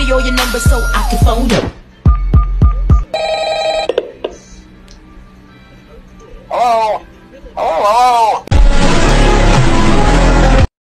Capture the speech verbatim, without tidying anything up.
me all your numbers so I can phone you. Oh, oh, oh.